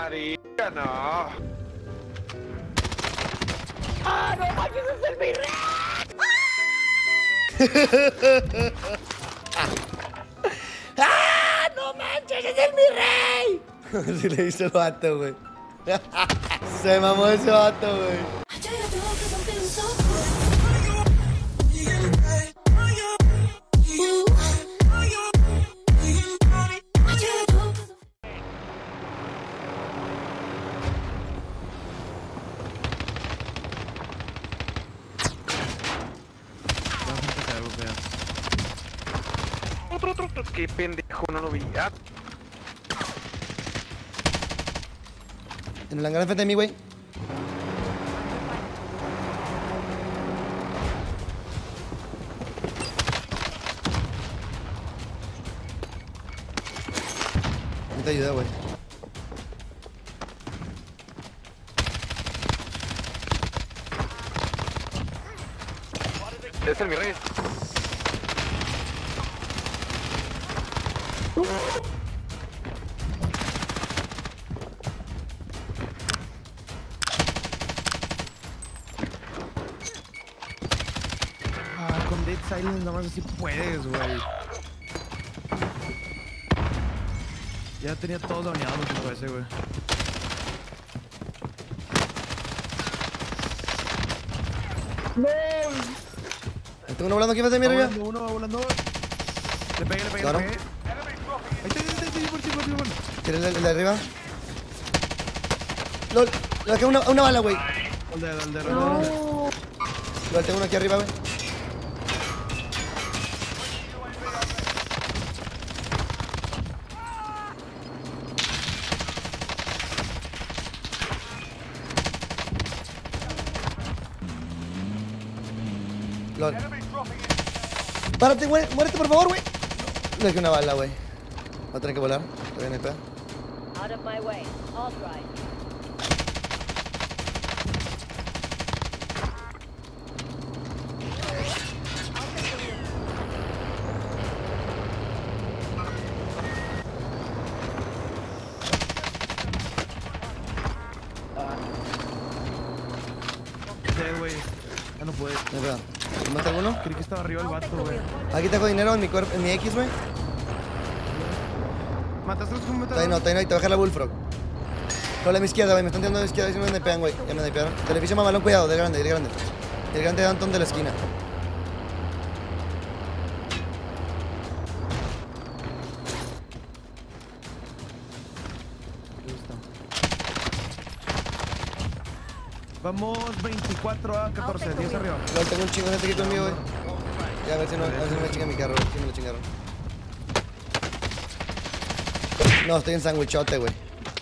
Marica, no. ¡Ah, no manches, es el mi rey! ¡Ah, no manches, es el mi rey! Si le hizo el vato, güey. Se mamó ese vato, güey. Otro. Qué pendejo, no lo vi. Ah, En el hangar enfrente de mí, güey. No te ayudé, güey. es el mi rey. Ah, con Dead Silence nada más así puedes, güey. Ya tenía todos dominados los tipo ese, güey. Tengo uno volando aquí enfrente de mí, arriba. Uno va volando. Le pegué. Claro. Ahí está, por ti. ¿Quieres el de arriba? LOL, le queda una bala, güey. El de LOL, tengo uno aquí arriba, güey. LOL. Párate, güey. Muérete, por favor, güey. Le dejé una bala, güey. Va a tener que volar. Todavía no hay pedo. Out of my way. All right. güey. Ya no puede. No hay pedo. ¿Mata alguno? Creí que estaba arriba el vato, güey. Aquí tengo dinero en mi cuerpo, en mi X, güey. ¿Mataste los comentarios? Está ahí, no, te voy a bajar la Bullfrog. Rola a mi izquierda, güey. Me están tirando a mi izquierda. Si me pegan, güey. Ya me pegaron. Television mamalón, cuidado. Del grande. El grande de Anton de la esquina. Listo. Vamos 24 a 14, 10 arriba. No, tengo un chingo de gente aquí conmigo, güey. Ya, a ver si no me chingan mi carro, si me lo chingaron. No, estoy en sandwichote, güey.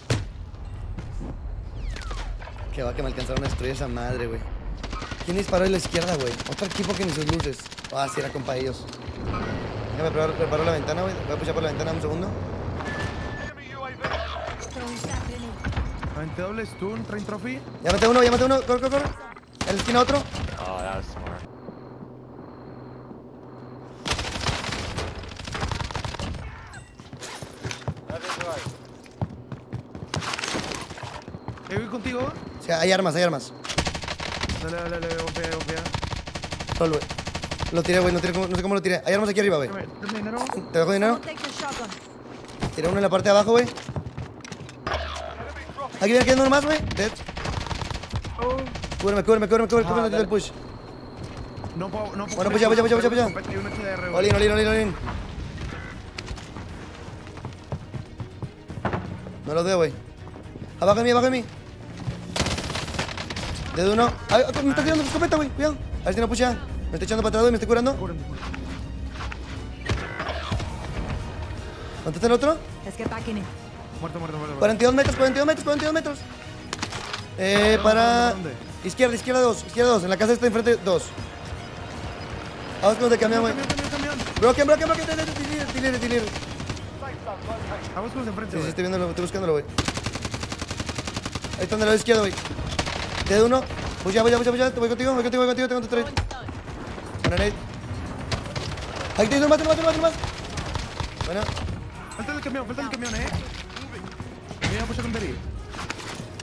Que va que me alcanzaron a destruir esa madre, güey. ¿Quién disparó en la izquierda, güey? Otro equipo que ni sus luces. Ah, sí, era compa de ellos. Déjame preparo la ventana, güey. Voy a pushar por la ventana un segundo. Aventé doble stun, train trophy. Ya maté uno. Corre. En la esquina otro. Oh, that was smart. Voy contigo. O sea, hay armas. Dale, golpea. Solo, güey. Lo tiré, güey. No sé cómo lo tiré. Hay armas aquí arriba, güey. Dame dinero. ¿Te dejo dinero? Tiré uno en la parte de abajo, güey. Aquí viene quedando uno más, güey. Dead. Cúbreme, el push. No puedo. Bueno, pues ya. Hay un HDR, güey. Olin. No los veo, güey. Abajo de mí. Dedo uno. Ay, me está tirando la escopeta, güey. Cuidado. A ver si no pucha. Me está echando para atrás, güey. Me estoy curando. ¿Dónde está el otro? Muerto. 42 metros. Para... ¿Dónde? Izquierda 2. En la casa está enfrente 2. Vamos con el de camión, güey. Camión. Broken. Tilir. Vamos con los de enfrente, Sí, güey. estoy viéndolo, estoy buscándolo, güey. Ahí está en el lado izquierdo, güey. Dedo uno. Pues ya. Voy contigo. Tengo tu trade. Buena nade. Ahí te hizo más. Bueno. Falta el camión, Voy a pushar con Derry.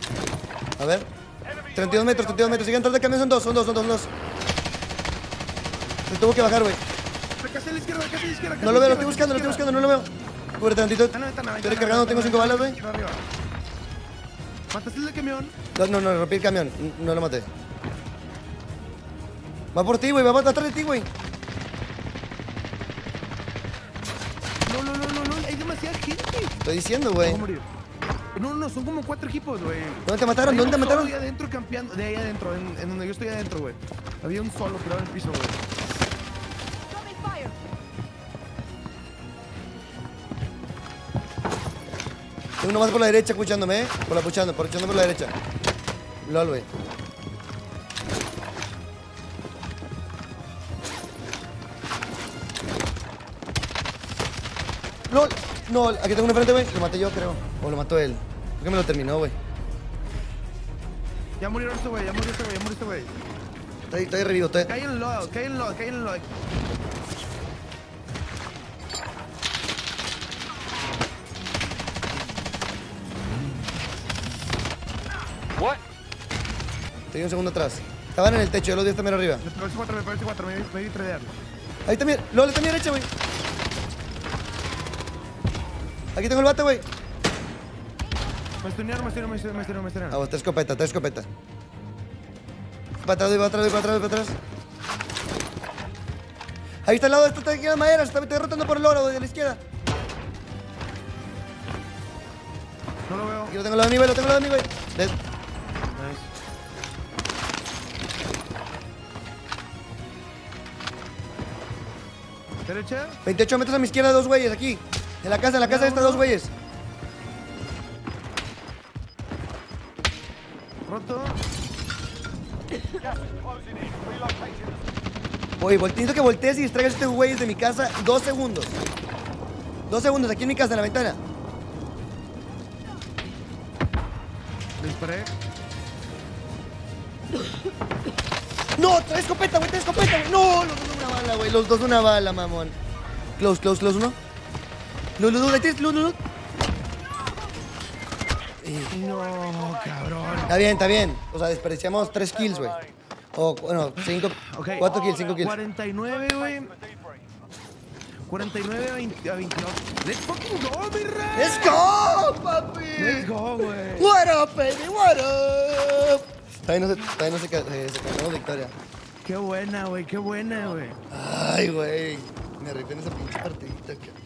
A ver. 32 metros. Siguen atrás del camión, son dos. Se tuvo que bajar, güey. Casi a la izquierda, No lo veo, lo estoy buscando, no lo veo. Cúbrete tantito. Estoy recargando, tengo 5 balas, güey. ¿Mataste el de camión? No, rompí el camión. No lo maté. Va por ti, güey. Va atrás de ti, güey. No. Hay demasiada gente. Estoy diciendo, güey. Vamos a morir. No, son como 4 equipos, güey. ¿Dónde te mataron? ¿Dónde te mataron? De ahí adentro campeando. De ahí adentro, en donde yo estoy adentro, güey. Había un solo tirado en el piso, güey. Tengo uno más por la derecha escuchándome, escuchando por la derecha. LOL, güey. LOL. No, aquí tengo uno enfrente, güey. Lo maté yo, creo. O lo mató él. Creo que me lo terminó, güey. Ya murió este güey. Está ahí revivo, está ahí. Cae en el lodo. What? Estoy un segundo atrás. Estaban en el techo, yo los 10 también arriba. Me pegó ese 4, me di tradear. Ahí también, LOL, está a mi derecha, güey. Aquí tengo el bate, güey. Me estunearon. Ah, vos, trae escopeta. Para atrás. Ahí está al lado de esta tanquilla de madera, está derrotando por el oro, güey, de la izquierda. No lo veo. Aquí lo tengo al lado de mí, güey. Dead. Nice. ¿Derecha? 28 metros a mi izquierda, dos güeyes, aquí. En la casa de estas dos güeyes. Roto. Oye, necesito que voltees y distraigas a estos güeyes de mi casa 2 segundos. 2 segundos, aquí en mi casa, en la ventana. Le disparé. ¡No! ¡Trae escopeta, güey! ¡No! Los dos de una bala, güey. Los dos de una bala, mamón. Close, uno. Luz, ahí tienes, luz. No, cabrón. Está bien. O sea, desperdiciamos 3 kills, güey. O, bueno, 5, Okay. 4 kills, 5 kills. 49, güey. 49 a 22. Let's fucking go, mi rey. ¡Let's go, papi! Let's go, güey. What up, baby, what up? Todavía no se ganó victoria. Qué buena, güey. Ay, güey. Me rifé en esa pinche partidita,